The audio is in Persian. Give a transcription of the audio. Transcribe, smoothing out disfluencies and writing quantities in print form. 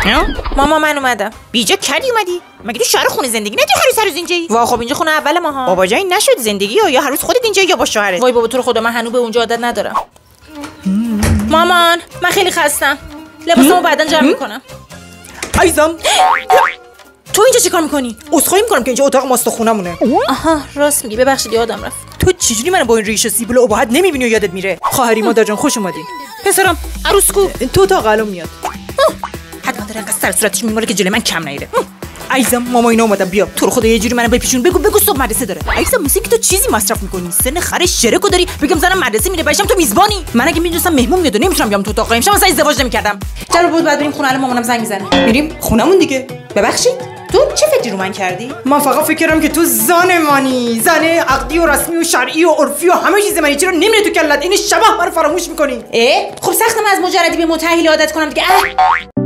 ماما من اومدم. بیجا کلی اومدی؟ مگه تو شهر خونه زندگی نداری؟ هر روز اینجایی؟ وا خب اینجا خونه اول ماها. بابا جای نشد زندگی یا هر روز خودت اینجایی یا با شوهرت؟ وای بابا تو رو خدا من هنوز به اونجا عادت ندارم. مامان من خیلی خستم. لباسمو بعداً جمع میکنم. عزیزم تو اینجا چیکار میکنی؟ عذرخواهی میکنم که اینجا اتاق ماست و خونمونه. آها راست میگی، ببخشید یادم رفت. تو چجوری منو با این ریش سیبیل و ابهت نمیبینی و یادت میره؟ خواهری مادر جان خوش اومدی. پسرم عروس کو؟ تو اتاق الان میاد. حتما داره انقدر سر صورتش میماره که جلوی من کم نیاره. عزیزم ماما اینا اومدن، بیا تو رو خدا یه جوری منو بپیچون. بگو صبح مدرسه داره. عزیزم مثل که تو چیزی مصرف میکنی. سن خر شرکو داری. بگم زنم مدرسه میره باشم تو میزبانی. من اگه میدونستم مهمون میاد و نمیتونم بیام تو اتاق امشب مثلا ازدواج نمیکردم. چرا بود بعد بریم خونه؟ الان مامانم زنگ میزنه. میریم خونمون دیگه. ببخشید تو چه فکری رو من کردی؟ من فقط فکر کردم که تو زن منی، زن عقدی و رسمی و شرعی و عرفی و همه چیز منی. چرا نمیره تو کلت؟ این شبح منو فراموش میکنی. خب سختم از مجردی به متأهل عادت کنم دیگه.